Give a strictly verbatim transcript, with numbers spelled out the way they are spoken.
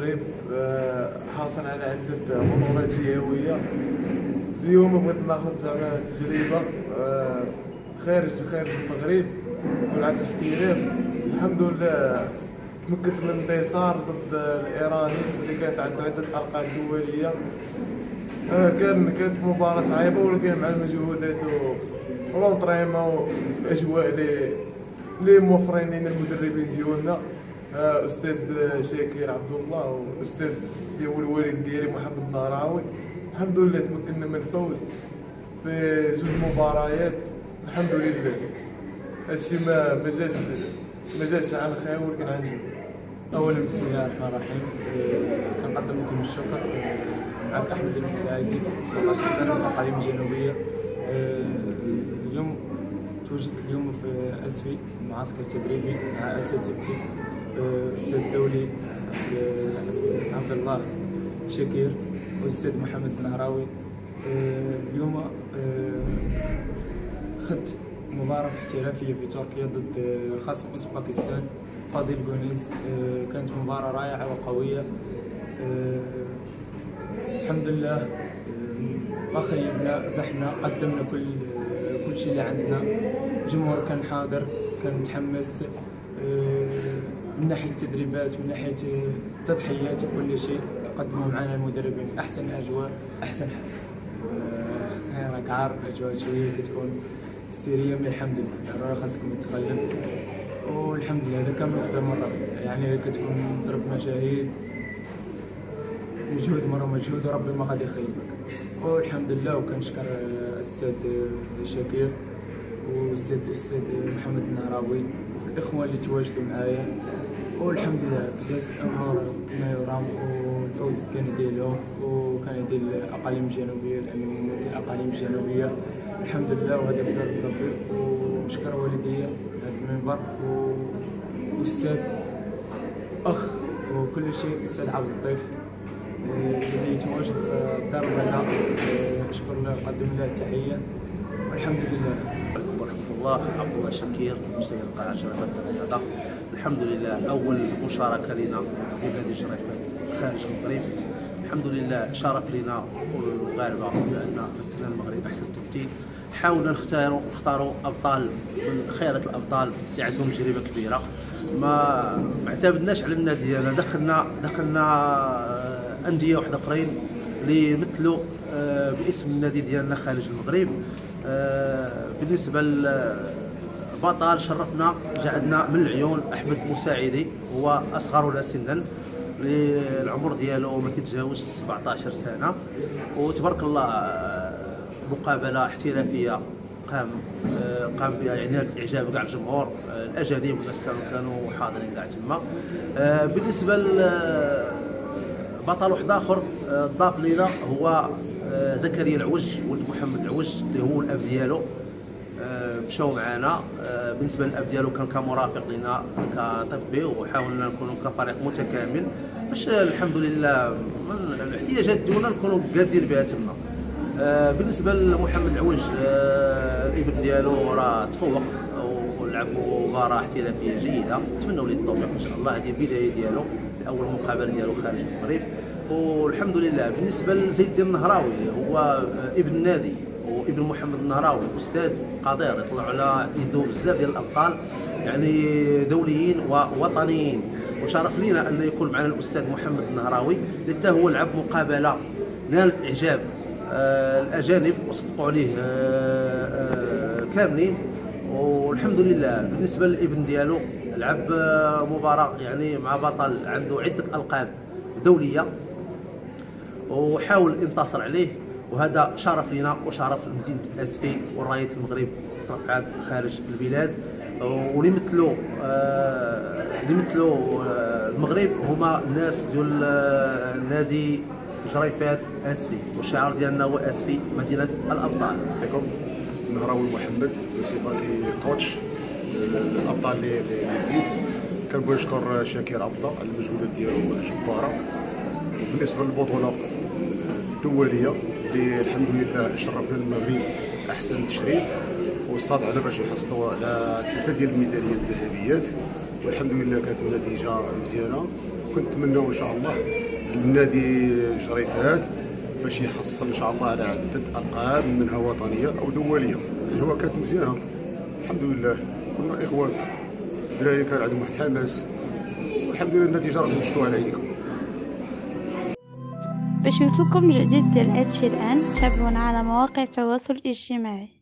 المغرب حاصل على عدة بطولات جهوية. اليوم بغيت ناخذ زعما تجربة خارج خارج المغرب ولعب الاحتراف. الحمد لله تمكنت من انتصار ضد الايراني اللي كانت عنده عدة القاب دولية. كان كانت مباراة صعيبة، ولكن مع المجهودات والونطريمون والاجواء اللي اللي موفرين لنا المدربين ديالنا استاذ شاكر عبد الله والاستاذ اللي هو الوالد ديالي محمد النهراوي. الحمد لله تمكنا من الفوز في جوج مباريات الحمد لله. هادشي ما ما جاش ما جاش عن خير ولكن عن جد. اولا بسم الله الرحمن الرحيم، كنقدم لكم الشكر. معك احمد المساعدي سبعطاش سنه من الاقاليم الجنوبيه. اليوم تواجدت اليوم في اسفي معسكر تدريبي مع اساتذتي الاستاذ الدولي عبد الله شاكر والاستاذ محمد النهراوي. اليوم خدت مباراة احترافية في تركيا ضد خصم اوزباكستان فاضل جونيز. كانت مباراة رائعة وقوية الحمد لله. ما خيبنا، ربحنا، قدمنا كل كل شيء اللي عندنا. الجمهور كان حاضر، كان متحمس من ناحية التدريبات، من ناحية التضحيات وكل شيء. قدموا معنا المدربين في أحسن أجواء، أحسن حال. راك عارف الأجواء شوية كتكون هستيرية، من الحمد لله راه خاصكم تتقلب. والحمد لله هذا كامل خدام مرة، يعني كتكون ضرب مجاهيد مجهود مرة مجهود وربي ما غادي يخيبك. والحمد لله. وكنشكر الأستاذ شاكر والأستاذ الأستاذ محمد النهراوي والإخوة اللي تواجدوا معايا. والحمد لله دازت الأمور كما يرام، والفوز كان ديالهم وكان ديال الأقاليم الجنوبية لأنه ممثل الأقاليم الجنوبية. الحمد لله وهذا بفضل ربي. ونشكر والدي على المنبر وأستاذ أخ وكل شيء أستاذ عبد اللطيف الذي يتواجد في الدار هنا. أشكر الله وأقدم له التحية والحمد لله. ورحمة الله. عبد الله شاكر مسير القاعة شرفة الرياضة. الحمد لله أول مشاركة لنا في نادي الجريفات خارج المغرب. الحمد لله شرف لنا والمغاربة بأن مثلنا المغرب أحسن تمثيل. حاولنا نختاروا نختاروا أبطال من خيرة الأبطال اللي عندهم تجربة كبيرة. ما ما اعتمدناش على النادي ديالنا، دخلنا دخلنا أندية واحدة أخرين اللي يمثلوا باسم النادي ديالنا خارج المغرب. بالنسبة للبطل شرفنا جا عندنا من العيون أحمد مساعدي، هو أصغرنا سنا، العمر ديالو ما كيتجاوزش سبعطاش سنة. وتبارك الله مقابلة احترافية قام قام بها، يعني اعجاب كاع الجمهور الاجانب والناس كانوا كانوا حاضرين كاع تما. بالنسبه لبطل واحد اخر ضاف لينا هو زكريا العوج ولد محمد العوج اللي هو الاب ديالو، مشاو معنا. بالنسبه للاب ديالو كان كمرافق لنا كطبي، وحاولنا نكونوا كفريق متكامل باش الحمد لله من الاحتياجات ديالنا نكونوا قادين بها تما. بالنسبه لمحمد العوج الابن ديالو راه تفوق ولعبوا مباراه احترافيه جيده، نتمنوا ليه التوفيق ان شاء الله. هذه البدايه ديالو، اول مقابله ديالو خارج المغرب والحمد لله. بالنسبه لزيد ديال النهراوي هو ابن النادي وابن محمد النهراوي، استاذ قدير يطلع على يده بزاف ديال الابطال يعني دوليين ووطنيين. وشرف لينا ان يكون معنا الاستاذ محمد النهراوي اللي حتى هو لعب مقابله نالت اعجاب الاجانب وصفقوا عليه كاملين والحمد لله. بالنسبه للابن ديالو لعب مباراه يعني مع بطل عنده عده القاب دوليه وحاول الانتصار عليه، وهذا شرف لنا وشرف لمدينه اسفي ورايه المغرب ترفعات خارج البلاد. ونمثلوا اللي مثلوا المغرب هما الناس ديال نادي جريفات اسفي، والشعار ديالنا هو اسفي مدينه الابطال. عليكم النهراوي محمد بصفتي كوتش الابطال اللي جديد. كنبغي نشكر شاكر عبد الله على المجهودات ديالو الجباره. وبالنسبه للبطوله الدوليه اللي الحمد لله شرفنا المغرب احسن تشريف واستطعنا باش نحصلوا على ثلاثه ديال الميداليات الذهبيات، والحمد لله كانت النتيجه مزيانه. وكنتمناو ان شاء الله النادي جريفات باش يحصل ان شاء الله على عده القاب منها وطنيه او دوليه. الاجواء كانت مزيانه الحمد لله، كنا اخوان، الدراري كان عندهم واحد الحماس، والحمد لله النتيجه راكم شفتوها على عينيكم. باش يوصلكم جديد ديال اسفي الان تابعونا على مواقع التواصل الاجتماعي.